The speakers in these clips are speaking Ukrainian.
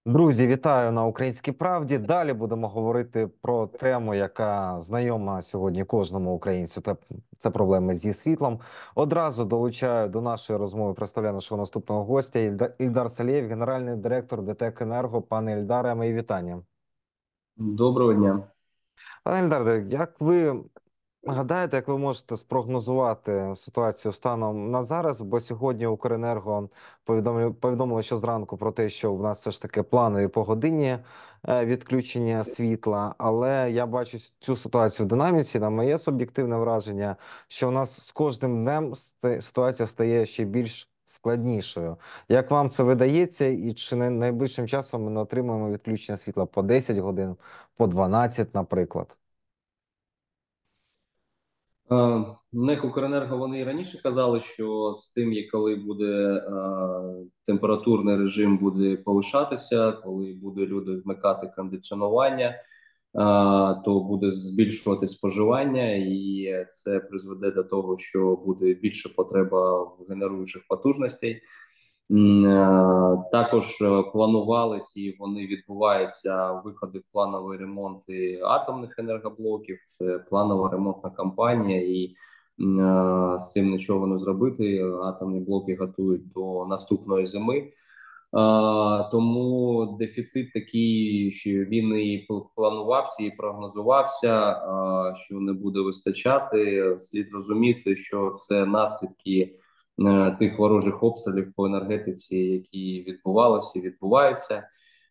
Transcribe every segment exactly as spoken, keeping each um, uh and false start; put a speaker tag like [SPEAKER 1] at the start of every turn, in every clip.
[SPEAKER 1] Друзі, вітаю на Українській правді. Далі будемо говорити про тему, яка знайома сьогодні кожному українцю. Та це проблеми зі світлом. Одразу долучаю до нашої розмови, представляю нашого наступного гостя Ільда- Ільдар Салєєв, генеральний директор ДТЕК Енерго. Пане Ільдаре, мої вітання.
[SPEAKER 2] Доброго дня.
[SPEAKER 1] Пане Ільдаре, як ви гадаєте, як ви можете спрогнозувати ситуацію станом на зараз? Бо сьогодні Укренерго повідомили, повідомили, що зранку про те, що в нас все ж таки планові погодинні е, відключення світла. Але я бачу цю ситуацію в динаміці. На моє суб'єктивне враження, що в нас з кожним днем ста- ситуація стає ще більш складнішою. Як вам це видається, і чи не найближчим часом ми не отримаємо відключення світла по десять годин, по дванадцять, наприклад?
[SPEAKER 2] Е, НЕК «Укренерго» вони і раніше казали, що з тим, як коли буде е, температурний режим буде повишатися, коли буде люди вмикати кондиціонування, е, то буде збільшувати споживання, і це призведе до того, що буде більше потреба в генеруючих потужностей. М, е, Також е, планувались і вони відбуваються виходи в плановий ремонт і атомних енергоблоків. Це планова ремонтна кампанія, і м, е, з цим нічого не зробити. Атомні блоки готують до наступної зими. А, тому дефіцит такий, що він і планувався, і прогнозувався, а, що не буде вистачати. Слід розуміти, що це наслідки е, тих ворожих обстрілів по енергетиці, які відбувалися і відбуваються. Е,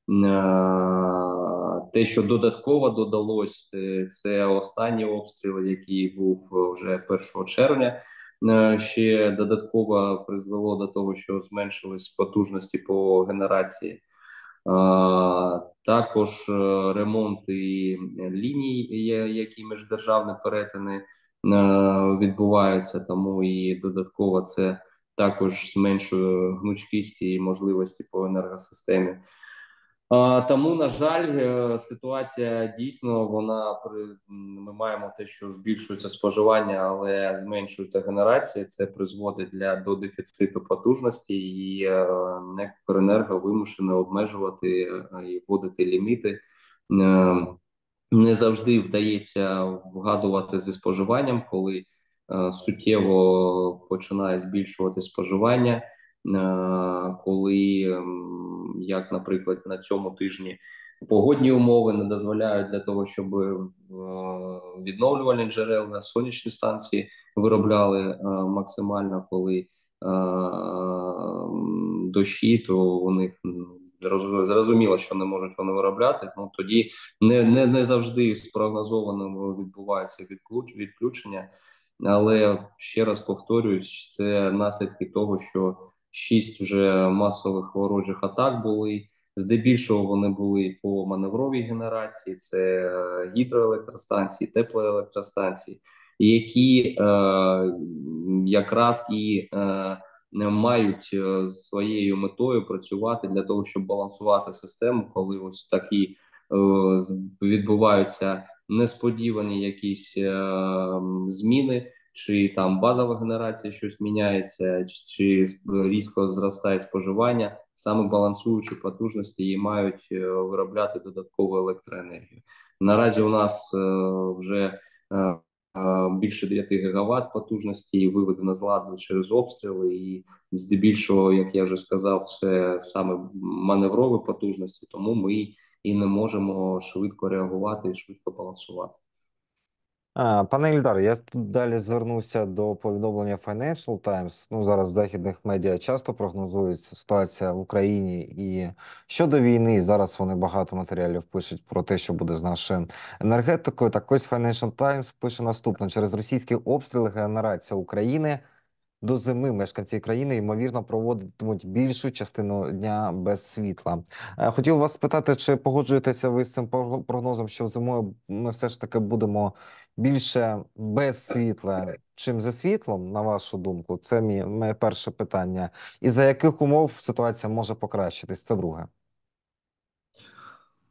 [SPEAKER 2] Те, що додатково додалось, е, це останній обстріл, який був вже першого червня. Е, Ще додатково призвело до того, що зменшились потужності по генерації. А, Також е, ремонти ліній, є- які міждержавні перетини е, відбуваються, тому і додатково це також зменшує гнучкість і можливості по енергосистемі. А, тому, на жаль, е, ситуація дійсно вона при ми маємо те, що збільшується споживання, але зменшується генерація. Це призводить для до дефіциту потужності, і е, НЕК «Укренерго» вимушене обмежувати е, і вводити ліміти. Е, Не завжди вдається вгадувати зі споживанням, коли е, суттєво починає збільшувати споживання, е, коли, ем, як, наприклад, на цьому тижні погодні умови не дозволяють для того, щоб е, відновлювальні джерела, сонячні станції виробляли е, максимально, коли е, дощі, то у них м, роз- зрозуміло, що не можуть вони виробляти. Ну тоді не не, не завжди спрогнозовано відбувається відключ, відключення, але ще раз повторюсь, це наслідки того, що шість вже масових ворожих атак були. Здебільшого вони були по маневровій генерації, це е, гідроелектростанції, теплоелектростанції, які е, якраз і е, мають е, своєю метою працювати для того, щоб балансувати систему, коли ось такі е, відбуваються несподівані якісь е, зміни, чи там базова генерація щось міняється, чи, чи різко зростає споживання, саме балансуючі потужності і мають е, виробляти додаткову електроенергію. Наразі у нас е, вже е, більше дев'яти гігават потужності виведено з ладу через обстріли, і здебільшого, як я вже сказав, це саме маневрові потужності, тому ми і не можемо швидко реагувати і швидко балансувати.
[SPEAKER 1] А, пане Ільдар, я тут далі звернуся до повідомлення Financial Times. Ну, зараз в західних медіа часто прогнозується ситуація в Україні і щодо війни. Зараз вони багато матеріалів пишуть про те, що буде з нашою енергетикою. Так ось Financial Times пише наступне: через російські обстріли генерація України до зими мешканці країни ймовірно проводитимуть більшу частину дня без світла. Е, Хотів вас спитати, чи погоджуєтеся ви з цим пог- прогнозом, що зимою ми все ж таки будемо більше без світла, чим зі світлом, на вашу думку? Це мій, моє перше питання. І за яких умов ситуація може покращитись? Це друге.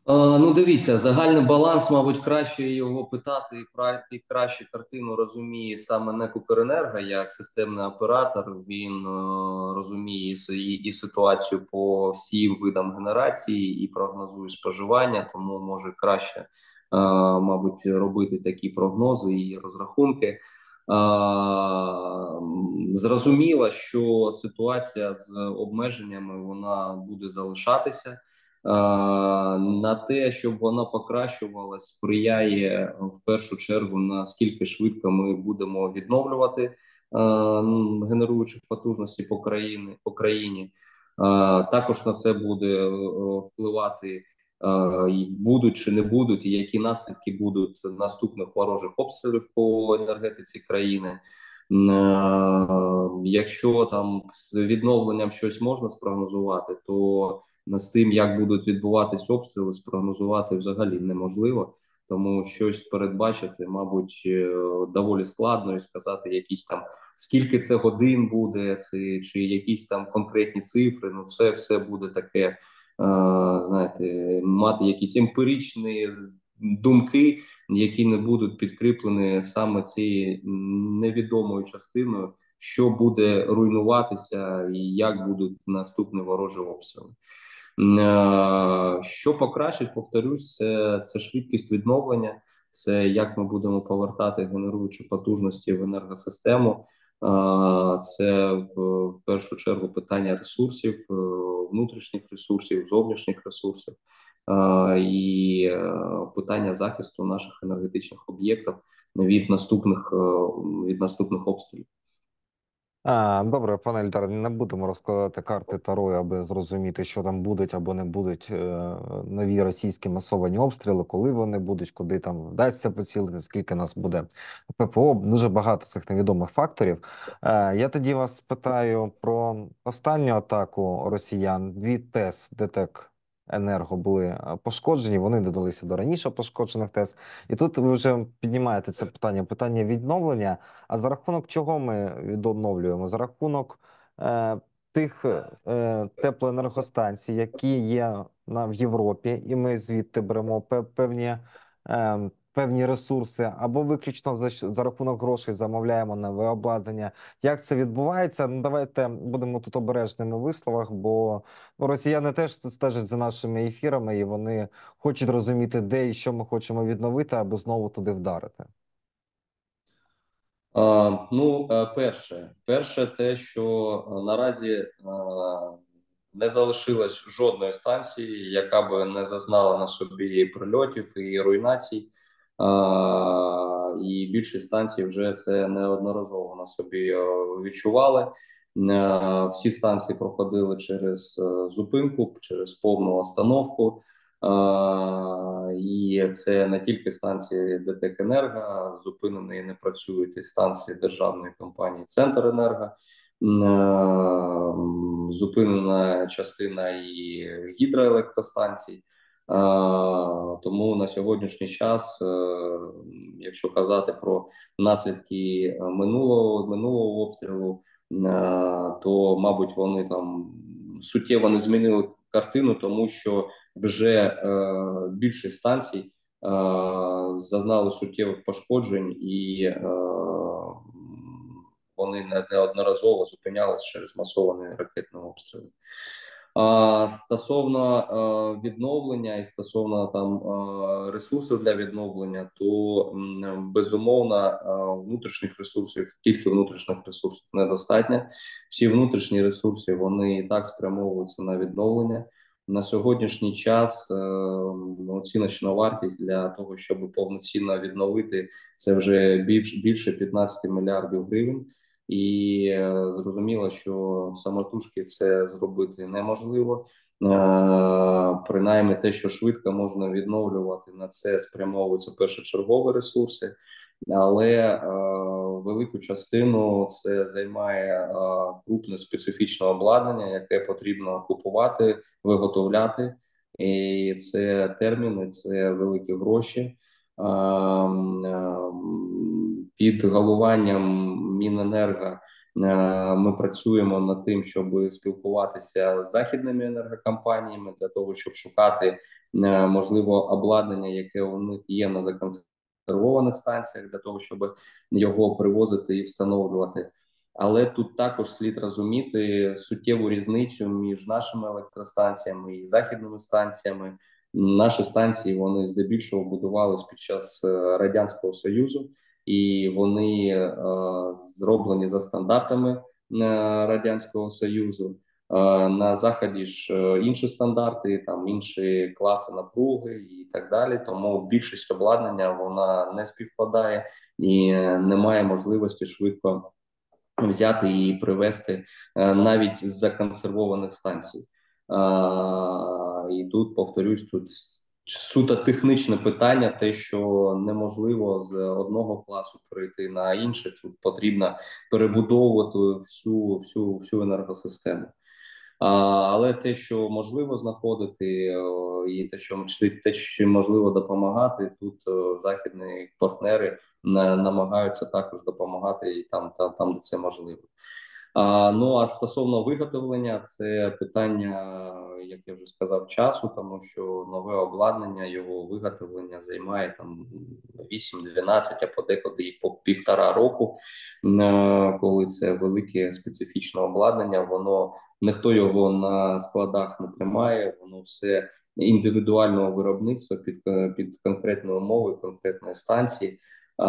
[SPEAKER 2] А, ну, дивіться, загальний баланс, мабуть, краще його питати і кра- і краще картину розуміє саме НЕК «Укренерго» як системний оператор. Він е, розуміє і, си- і ситуацію по всім видам генерації і прогнозує споживання, тому може краще, е, мабуть, робити такі прогнози і розрахунки. А, м, зрозуміло, що ситуація з обмеженнями вона буде залишатися. Е, на те, щоб вона покращувалась, сприяє в першу чергу наскільки швидко ми будемо відновлювати е, генеруючих потужностей по країні по країні. Е, також на це буде е, впливати, е, і будуть чи не будуть, і які наслідки будуть наступних ворожих обстрілів по енергетиці країни. Е, якщо там з відновленням щось можна спрогнозувати, то з тим, як будуть відбуватись обстріли, спрогнозувати взагалі неможливо, тому щось передбачити, мабуть, е, доволі складно і сказати якісь там скільки це годин буде, це чи якісь там конкретні цифри. Ну, це все буде таке, е, знаєте, мати якісь емпіричні думки, які не будуть підкріплені саме цією невідомою частиною, що буде руйнуватися і як будуть наступні ворожі обстріли. Е, Що покращить, повторюсь, це, це швидкість відновлення, це як ми будемо повертати генеруючі потужності в енергосистему. Е, Це в першу чергу питання ресурсів, е, внутрішніх ресурсів, зовнішніх ресурсів е, і е, питання захисту наших енергетичних об'єктів від наступних е, від наступних обстрілів.
[SPEAKER 1] А, добре, пане Ільдар, не будемо розкладати карти Таро, аби зрозуміти, що там будуть або не будуть е, нові російські масовані обстріли, коли вони будуть, куди там вдасться поцілити, скільки нас буде ППО. Дуже багато цих невідомих факторів. Е, я тоді вас питаю про останню атаку росіян. Дві ТЕС ДТЕК Енерго були е, пошкоджені. Вони додалися до раніше пошкоджених ТЕС. І тут ви вже піднімаєте це питання, питання відновлення. А за рахунок чого ми відновлюємо? За рахунок е, тих е, теплоенергостанцій, які є на, в Європі, і ми звідти беремо пе- певні, е, певні ресурси, або виключно за, щ- за рахунок грошей замовляємо нове обладнання. Як це відбувається? Ну, давайте будемо тут обережними в висловах, бо ну, росіяни теж стежать за нашими ефірами, і вони хочуть розуміти, де і що ми хочемо відновити, аби знову туди вдарити.
[SPEAKER 2] А, ну, е, перше, перше, те, що е, наразі е, не залишилось жодної станції, яка би не зазнала на собі прильотів і руйнацій. А, і більшість станцій вже це неодноразово на собі е, відчували. Е, Всі станції проходили через е, зупинку, через повну остановку. А, і це не тільки станції ДТЕК Енерго, зупинені і не працюють і станції державної компанії Центренерго. М, Зупинена частина і гідроелектростанцій. А, Тому на сьогоднішній час, е, якщо казати про наслідки минулого минулого обстрілу, е, то мабуть вони там суттєво не змінили картину, тому що вже е, більшість станцій е, зазнали суттєвих пошкоджень і е, вони неодноразово зупинялись через масовані ракетні обстріли. А стосовно е, відновлення і стосовно там е, ресурсів для відновлення, то м, безумовно е, внутрішніх ресурсів, тільки внутрішніх ресурсів недостатньо. Всі внутрішні ресурси вони і так спрямовуються на відновлення. На сьогоднішній час е, оціночна вартість для того, щоб повноцінно відновити, це вже більш, більше п'ятнадцять мільярдів гривень. І е, зрозуміло, що самотужки це зробити неможливо. Е, принаймні, те, що швидко можна відновлювати, на це спрямовуються першочергові ресурси, але е, велику частину це займає е, крупне специфічне обладнання, яке потрібно купувати, виготовляти. І це терміни, це великі гроші. Ем, ем, Під головуванням Міненерго е, ми працюємо над тим, щоб спілкуватися з західними енергокомпаніями для того, щоб шукати е, можливо, обладнання, яке у них є на законсервованих станціях, для того, щоб його привозити і встановлювати. Але тут також слід розуміти суттєву різницю між нашими електростанціями і західними станціями. Наші станції вони здебільшого будувались під час е, Радянського Союзу, і вони е, зроблені за стандартами е, Радянського Союзу. Е, на заході ж е, інші стандарти, там інші класи напруги і так далі. Тому більшість обладнання вона не співпадає і е, немає можливості швидко взяти і привезти е, навіть з законсервованих станцій. А, і тут повторюсь, тут суто технічне питання, те, що неможливо з одного класу перейти на інший, тут потрібно перебудовувати всю всю всю енергосистему. А, але те, що можливо знаходити, о, і те, що те, що можливо допомагати, тут о, західні партнери на, намагаються також допомагати і там, там, там, де це можливо. А, ну а стосовно виготовлення, це питання, як я вже сказав, часу, тому що нове обладнання, його виготовлення займає там вісім-дванадцять, а подекуди і по півтора року, е, коли це велике специфічне обладнання, воно ніхто його на складах не тримає, воно все індивідуального виробництва під, під конкретні умови, конкретної станції. А,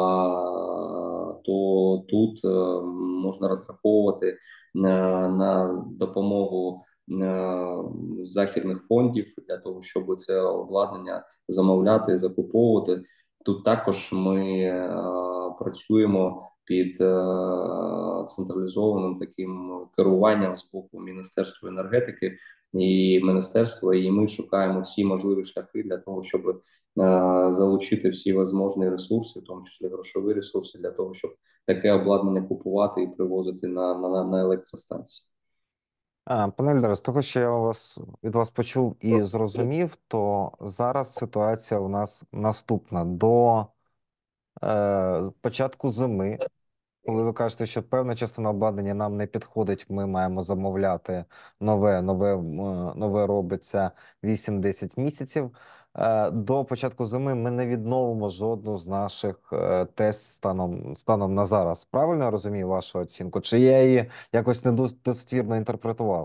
[SPEAKER 2] то тут е, можна розраховувати е, на допомогу е, західних фондів для того, щоб це обладнання замовляти, закуповувати. Тут також ми е, працюємо під е, централізованим таким керуванням з боку Міністерства енергетики і міністерства, і ми шукаємо всі можливі шляхи для того, щоб е, залучити всі можливі ресурси, в тому числі грошові ресурси, для того, щоб таке обладнання купувати і привозити на, на, на електростанції.
[SPEAKER 1] А, пане Ільдаре, з того, що я вас від вас почув і зрозумів, то зараз ситуація у нас наступна. До е, початку зими, коли ви кажете, що певна частина обладнання нам не підходить, ми маємо замовляти нове, нове, м, нове робиться вісім-десять місяців. Е, До початку зими ми не відновимо жодну з наших е, тест станом, станом на зараз. Правильно я розумію вашу оцінку? Чи я її якось недостовірно інтерпретував?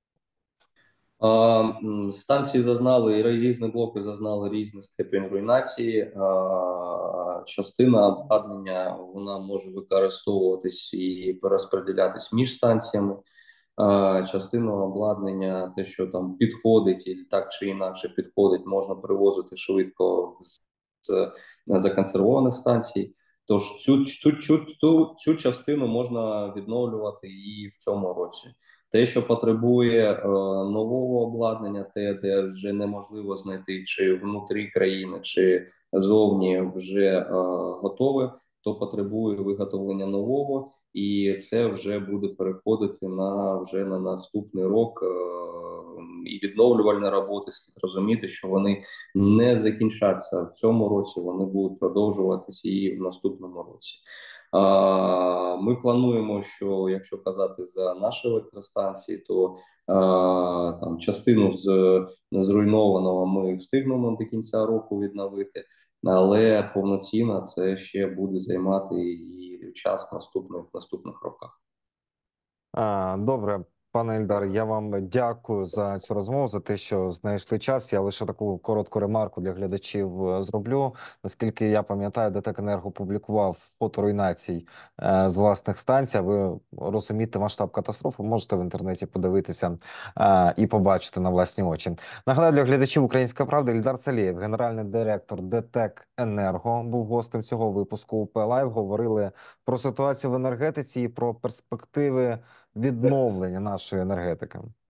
[SPEAKER 2] А, м, станції зазнали і різні блоки зазнали різний степень руйнації. А, частина обладнання вона може використовуватись і перерозподілятись між станціями. А, частину обладнання, те, що там підходить, і так чи інакше підходить, можна привозити швидко з, з законсервованих станцій. Тож цю, цю, цю, цю, цю частину можна відновлювати і в цьому році. Те, що потребує е, нового обладнання, те, де вже неможливо знайти чи внутрі країни, чи зовні вже е, готове, то потребує виготовлення нового, і це вже буде переходити на вже на наступний рок. Е, і відновлювальні роботи слід розуміти, що вони не закінчаться в цьому році, вони будуть продовжуватися і в наступному році. Ми плануємо, що якщо казати за наші електростанції, то там частину з зруйнованого ми встигнемо до кінця року відновити, але повноцінно це ще буде займати і час в наступних наступних роках.
[SPEAKER 1] А, добре, пане Ільдар, я вам дякую за цю розмову, за те, що знайшли час. Я лише таку коротку ремарку для глядачів е, зроблю. Наскільки я пам'ятаю, ДТЕКенерго публікував фото руйнацій е, з власних станцій. Ви розумієте масштаб катастрофи, можете в інтернеті подивитися е, і побачити на власні очі. Нагадаю, для глядачів «Українська правда» Ільдар Салієв, генеральний директор ДТЕКенерго, був гостем цього випуску УП Лайв. Говорили про ситуацію в енергетиці і про перспективи відновлення нашої енергетики.